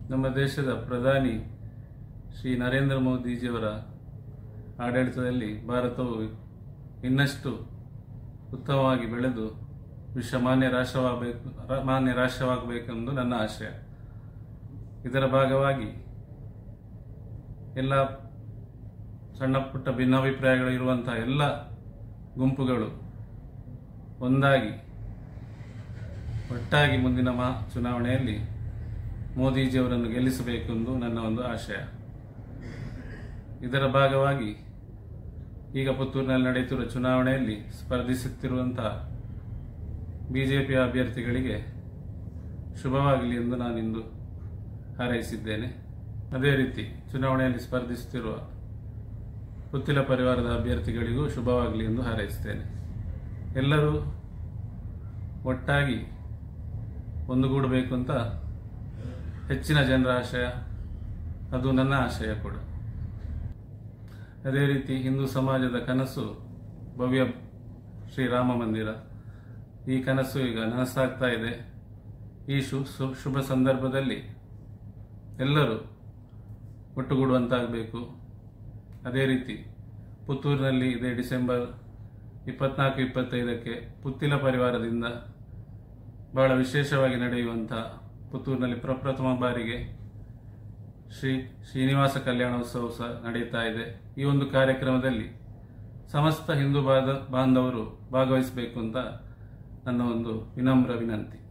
ನಮ್ಮ ದೇಶದ ಪ್ರಧಾನಿ ಶ್ರೀ ನರೇಂದ್ರ ಮೋದಿಜಿಯವರ ಆಡಳಿತದಲ್ಲಿ ಭಾರತವು ಇನ್ನಷ್ಟು ಉತ್ತಮವಾಗಿ ಬೆಳೆದು ಮಾನ್ಯ ರಾಷ್ಟ್ರವಾಗಬೇಕೆಂದು ನನ್ನ ಆಶಯ. ಇದರ ಭಾಗವಾಗಿ ಎಲ್ಲ ಸಣ್ಣ ಪುಟ್ಟ ಭಿನ್ನಾಭಿಪ್ರಾಯಗಳು ಇರುವಂತಹ ಎಲ್ಲ ಗುಂಪುಗಳು ಒಂದಾಗಿ ಒಟ್ಟಾಗಿ ಮುಂದಿನ ಚುನಾವಣೆಯಲ್ಲಿ ಮೋದಿಜಿಯವರನ್ನು ಗೆಲ್ಲಿಸಬೇಕೆಂದು ನನ್ನ ಒಂದು ಆಶಯ. ಇದರ ಭಾಗವಾಗಿ ಈಗ ಪುತ್ತೂರಿನಲ್ಲಿ ನಡೆಯುತ್ತಿರುವ ಚುನಾವಣೆಯಲ್ಲಿ ಸ್ಪರ್ಧಿಸುತ್ತಿರುವಂತಹ ಬಿಜೆಪಿಯ ಅಭ್ಯರ್ಥಿಗಳಿಗೆ ಶುಭವಾಗಲಿ ಎಂದು ನಾನಿಂದು ಹಾರೈಸಿದ್ದೇನೆ. ಅದೇ ರೀತಿ ಚುನಾವಣೆಯಲ್ಲಿ ಸ್ಪರ್ಧಿಸುತ್ತಿರುವ ಪುತ್ತಿಲ ಪರಿವಾರದ ಅಭ್ಯರ್ಥಿಗಳಿಗೂ ಶುಭವಾಗಲಿ ಎಂದು ಹಾರೈಸುತ್ತೇನೆ. ಎಲ್ಲರೂ ಒಟ್ಟಾಗಿ ಒಂದುಗೂಡಬೇಕು ಅಂತ ಹೆಚ್ಚಿನ ಜನರ ಆಶಯ, ಅದು ನನ್ನ ಆಶಯ ಕೂಡ. ಅದೇ ರೀತಿ ಹಿಂದೂ ಸಮಾಜದ ಕನಸು ಭವ್ಯ ಶ್ರೀರಾಮ ಮಂದಿರ. ಈ ಕನಸು ಈಗ ನನಸಾಗ್ತಾ ಇದೆ. ಈ ಶುಭ ಸಂದರ್ಭದಲ್ಲಿ ಎಲ್ಲರೂ ಒಟ್ಟುಗೂಡುವಂತಾಗಬೇಕು. ಅದೇ ರೀತಿ ಪುತ್ತೂರಿನಲ್ಲಿ ಇದೇ ಡಿಸೆಂಬರ್ 24-25 ಪುತ್ತಿಲ ಪರಿವಾರದಿಂದ ಬಹಳ ವಿಶೇಷವಾಗಿ ನಡೆಯುವಂಥ ಪುತ್ತೂರಿನಲ್ಲಿ ಪ್ರಪ್ರಥಮ ಬಾರಿಗೆ ಶ್ರೀನಿವಾಸ ಕಲ್ಯಾಣೋತ್ಸವ ಸಹ ನಡೆಯುತ್ತಾ ಇದೆ. ಈ ಒಂದು ಕಾರ್ಯಕ್ರಮದಲ್ಲಿ ಸಮಸ್ತ ಹಿಂದೂ ಬಾಂಧವರು ಭಾಗವಹಿಸಬೇಕು ಅಂತ ನನ್ನ ಒಂದು ವಿನಮ್ರ ವಿನಂತಿ.